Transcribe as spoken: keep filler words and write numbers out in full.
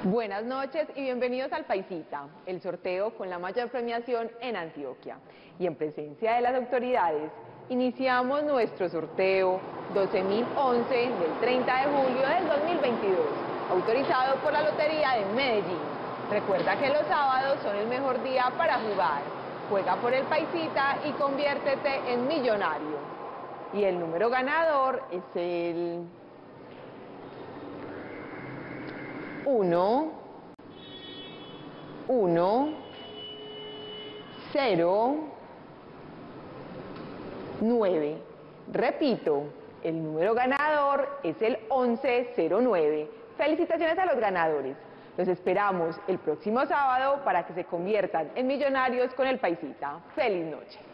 Buenas noches y bienvenidos al Paisita, el sorteo con la mayor premiación en Antioquia. Y en presencia de las autoridades, iniciamos nuestro sorteo doce mil once del treinta de julio del dos mil veintidós, autorizado por la Lotería de Medellín. Recuerda que los sábados son el mejor día para jugar. Juega por el Paisita y conviértete en millonario. Y el número ganador es el uno, uno, cero, nueve. Repito, el número ganador es el once cero nueve. Felicitaciones a los ganadores. Los esperamos el próximo sábado para que se conviertan en millonarios con el Paisita. ¡Feliz noche!